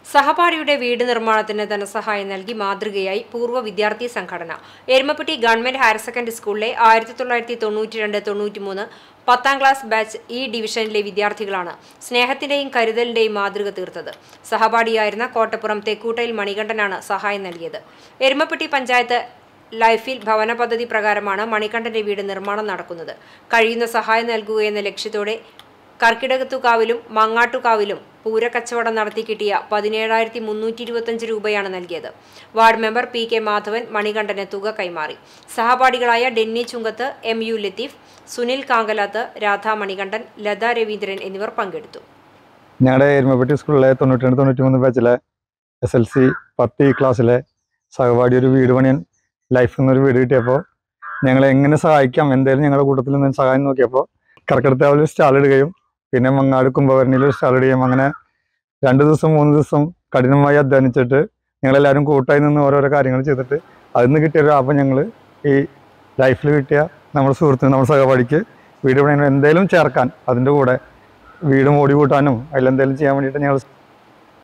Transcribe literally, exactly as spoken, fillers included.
സഹപാഠിയുടെ വീട് നിർമ്മാണത്തിന് ധനസഹായം നൽകി മാതൃകയായി പൂർവ്വ വിദ്യാർത്ഥി സംഘടന. എരുമപ്പെട്ടി ഗവൺമെന്റ് ഹയർ സെക്കൻഡറി സ്കൂളിലെ ആയിരത്തി തൊള്ളായിരത്തി തൊണ്ണൂറ്റി രണ്ട് തൊണ്ണൂറ്റിമൂന്ന് പത്താം ക്ലാസ് ബാച്ച് ഈ ഡിവിഷനിലെ വിദ്യാർത്ഥികളാണ് സ്നേഹത്തിന്റെയും കരുതലിന്റെയും മാതൃക തീർത്തത്. സഹപാഠിയായിരുന്ന കോട്ടപ്പുറം തെക്കൂട്ടയിൽ മണികണ്ഠനാണ് സഹായം നൽകിയത്. എരുമപ്പെട്ടി പഞ്ചായത്ത് ലൈഫിൽ ഭവന പദ്ധതി പ്രകാരമാണ് മണികണ്ഠന്റെ വീട് നിർമ്മാണം നടക്കുന്നത്. കഴിയുന്ന സഹായം നൽകുകയെന്ന ലക്ഷ്യത്തോടെ കർക്കിടകത്തുകാവിലും മങ്ങാട്ടുകാവിലും പൂരക്കച്ചവടം നടത്തി കിട്ടിയ പതിനേഴായിരത്തി മുന്നൂറ്റി ഇരുപത്തിയഞ്ച് രൂപയാണ് നൽകിയത്. Ward member P K Madhavan മണികണ്ഠന് തുക കൈമാറി. സഹപാഠികളായ ഡെന്നി ചുങ്കത്ത്, എം യു ലത്തീഫ്, സുനിൽ കാങ്കലാത്ത്, രാധാ മണികണ്ഠൻ, ലത രവീന്ദ്രൻ എന്നിവർ പങ്കെടുത്തു. ഞങ്ങളുടെ എരുമപ്പെട്ടി സ്കൂളിലെ തൊണ്ണൂറ്റി രണ്ട് തൊണ്ണൂറ്റി മൂന്ന് ബാച്ചിലെ എസ് എൽ സി പത്ത് ക്ലാസ്സിലെ സഹപാഠി ഒരു വീട് പണിയാൻ ലൈഫിൽ നിന്നൊരു വീട് കിട്ടിയപ്പോൾ ഞങ്ങളെ എങ്ങനെ സഹായിക്കാം, എന്തായാലും ഞങ്ങളുടെ കൂട്ടത്തിൽ നിന്ന് സഹായം നോക്കിയപ്പോൾ കർക്കിടകത്താവിൽ സ്റ്റാൾ ഇടുകയും പിന്നെ മങ്ങാട് കുംഭഭരണിയിൽ സ്റ്റാൾ ഇടുകയും അങ്ങനെ രണ്ട് ദിവസം മൂന്ന് ദിവസം കഠിനമായി അധ്വാനിച്ചിട്ട് ഞങ്ങളെല്ലാവരും കൂട്ടായി നിന്ന് ഓരോരോ കാര്യങ്ങൾ ചെയ്തിട്ട് അതിൽ നിന്ന് കിട്ടിയ ലാഭം ഞങ്ങൾ ഈ ലൈഫിൽ കിട്ടിയ നമ്മുടെ സുഹൃത്തിന്, നമ്മുടെ സഹപാഠിക്ക് വീട് പണിയാൻ എന്തെങ്കിലും ചേർക്കാൻ, അതിൻ്റെ കൂടെ വീട് മോടി കൂട്ടാനും അതിലെന്തെങ്കിലും ചെയ്യാൻ വേണ്ടിയിട്ട് ഞങ്ങൾ